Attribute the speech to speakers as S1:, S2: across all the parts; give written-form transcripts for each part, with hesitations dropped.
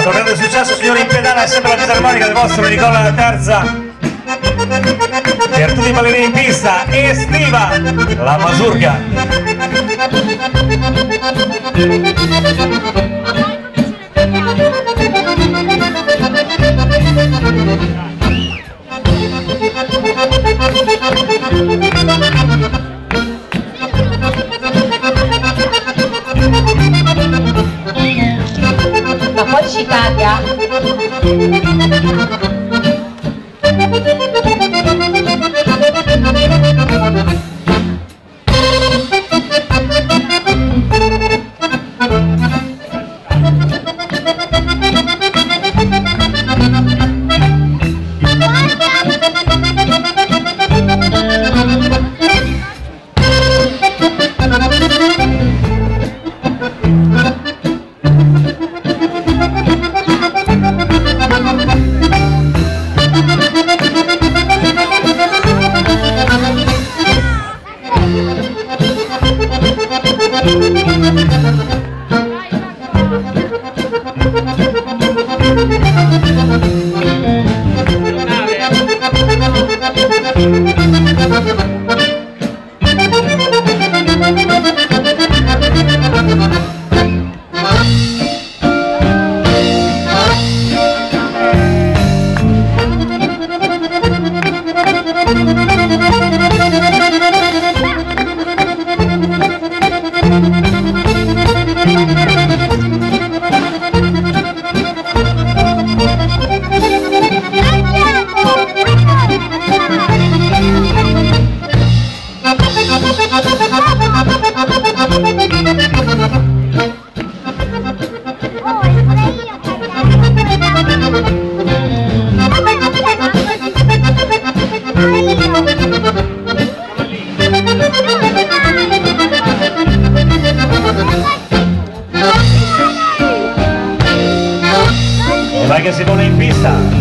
S1: Stato grande successo, signori, in pedana è sempre la fisarmonica del vostro Nicola Terza. Per tutti i ballerini in pista, estiva, la Masurca.
S2: Ma poi ci taglia.
S1: E vai che si pone in pista.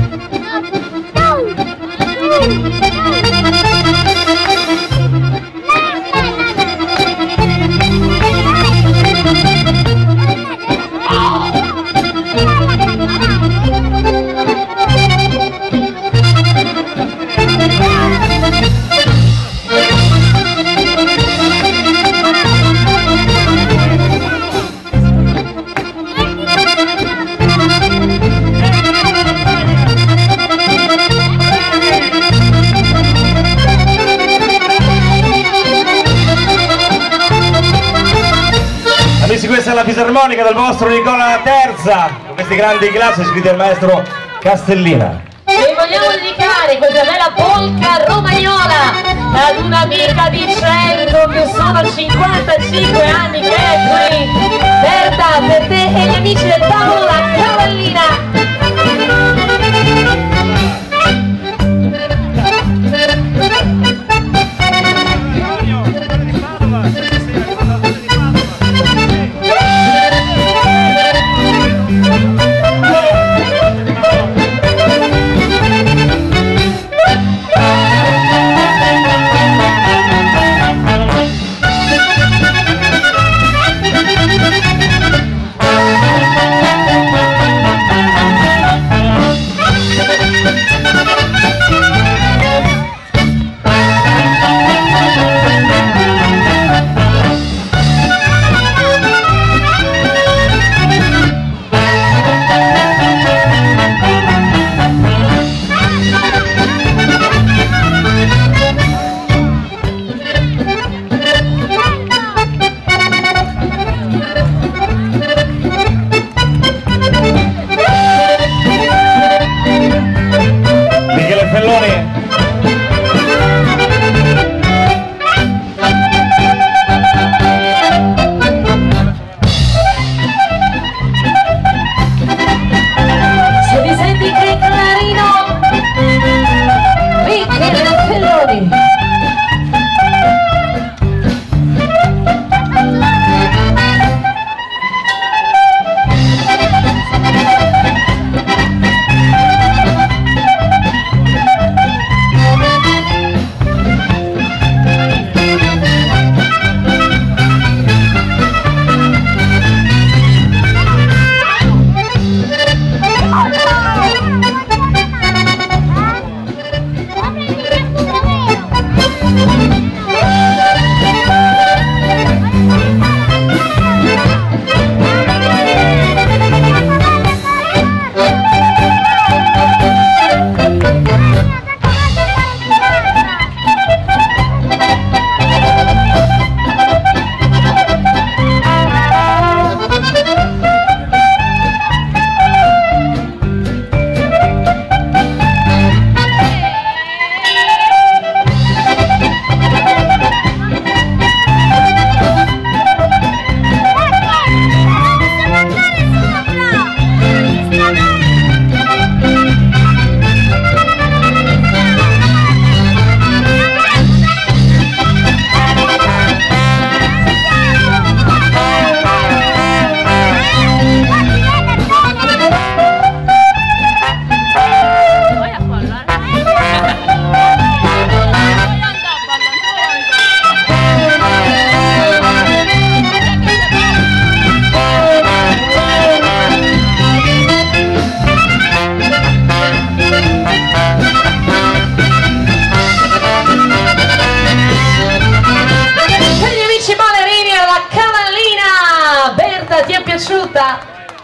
S1: Amici, questa è la fisarmonica del vostro Nicola Terza, con questi grandi classi scritti dal maestro Castellina.
S2: E vogliamo dedicare questa bella polca romagnola ad un'amica di centro che sono 55 anni che è qui. Berta, per te e gli amici del tavolo, la cavallina.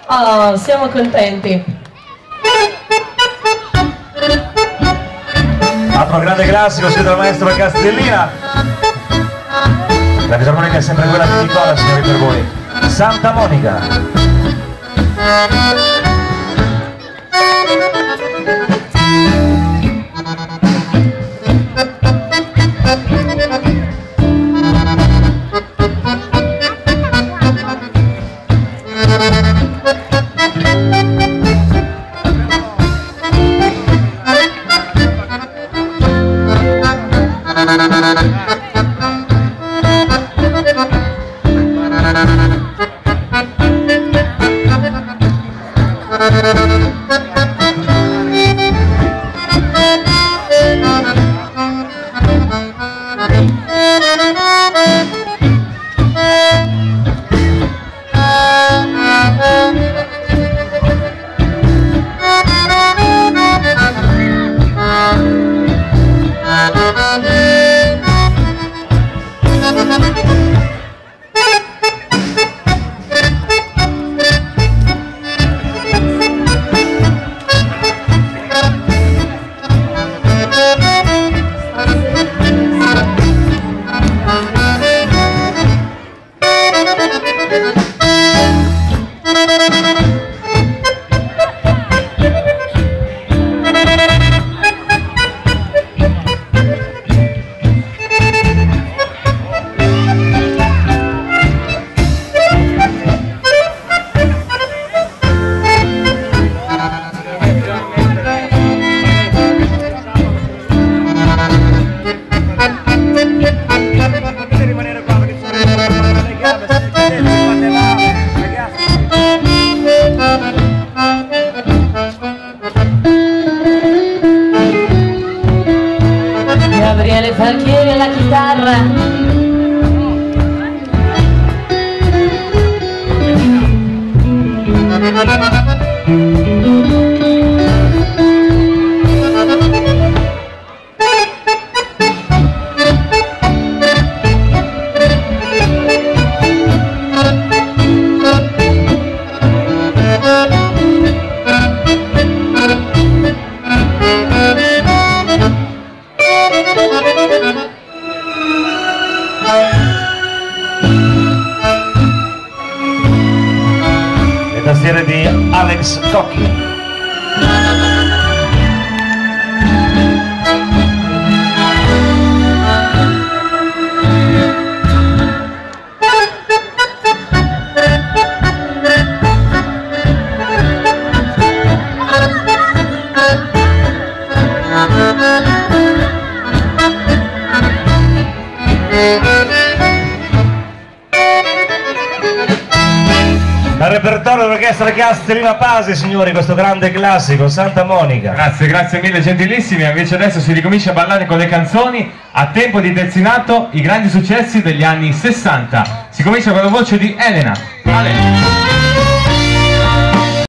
S2: Oh, siamo contenti.
S1: Altro grande classico, siete il maestro Castellina. La fisarmonica è sempre quella di Nicola, signori, per voi. Santa Monica.
S2: Gabriele Falchieri alla chitarra.
S1: Le tastiere di Alex Cocchi. Dal repertorio dell'orchestra Castellina Pasi, signori, questo grande classico, Santa Monica.
S3: Grazie, grazie mille gentilissimi. Invece adesso si ricomincia a ballare con le canzoni a tempo di terzinato, i grandi successi degli anni 60. Si comincia con la voce di Elena. Ale.